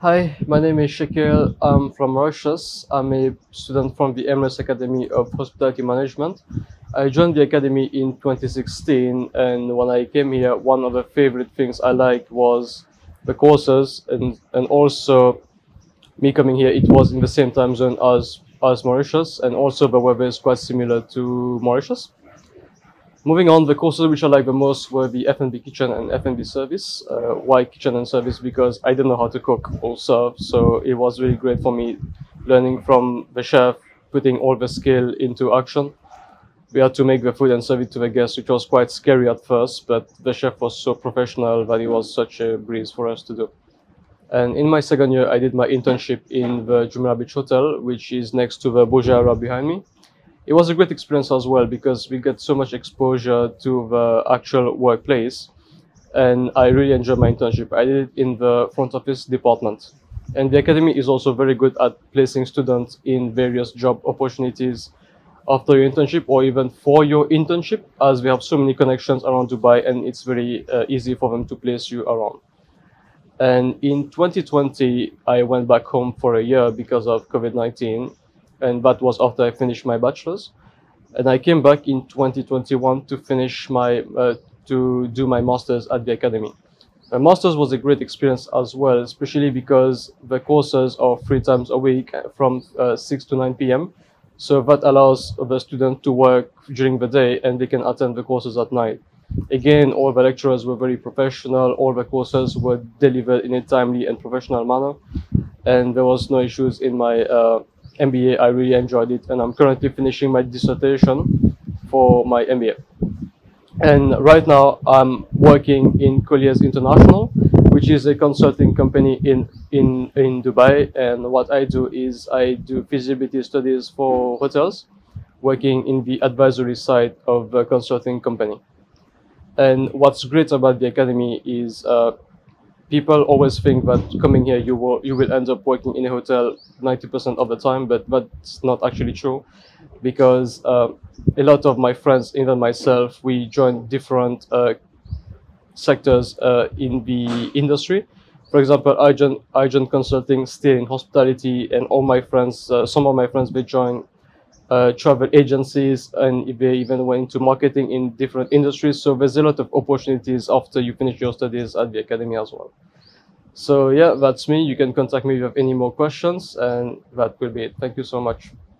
Hi, my name is Shakil. I'm from Mauritius. I'm a student from the Emirates Academy of Hospitality Management. I joined the academy in 2016, and when I came here, one of the favorite things I liked was the courses, and also me coming here. It was in the same time zone as Mauritius, and also the weather is quite similar to Mauritius. Moving on, the courses which I like the most were the F&B kitchen and F&B service. Why kitchen and service? Because I didn't know how to cook or serve, so it was really great for me learning from the chef, putting all the skill into action. We had to make the food and serve it to the guests, which was quite scary at first, but the chef was so professional that it was such a breeze for us to do. And in my second year, I did my internship in the Jumeirah Beach Hotel, which is next to the Burj Al Arab behind me. It was a great experience as well because we get so much exposure to the actual workplace, and I really enjoyed my internship. I did it in the front office department, and the academy is also very good at placing students in various job opportunities after your internship or even for your internship, as we have so many connections around Dubai, and it's very easy for them to place you around. And in 2020, I went back home for a year because of COVID-19, and that was after I finished my bachelor's. And I came back in 2021 to finish to do my master's at the academy. My master's was a great experience as well, especially because the courses are 3 times a week from 6 to 9 p.m. So that allows the student to work during the day and they can attend the courses at night. Again, all the lecturers were very professional. All the courses were delivered in a timely and professional manner, and there was no issues in my MBA. I really enjoyed it, and I'm currently finishing my dissertation for my MBA. And right now, I'm working in Colliers International, which is a consulting company in Dubai. And what I do is I do feasibility studies for hotels, working in the advisory side of the consulting company. And what's great about the academy is people always think that coming here you will end up working in a hotel 90% of the time, but that's not actually true, because a lot of my friends, even myself, we joined different sectors in the industry. For example, I joined consulting still in hospitality, and all my friends, some of my friends, they joined travel agencies, and they even went into marketing in different industries. So there's a lot of opportunities after you finish your studies at the academy as well. So yeah, that's me. You can contact me if you have any more questions, and that will be it. Thank you so much.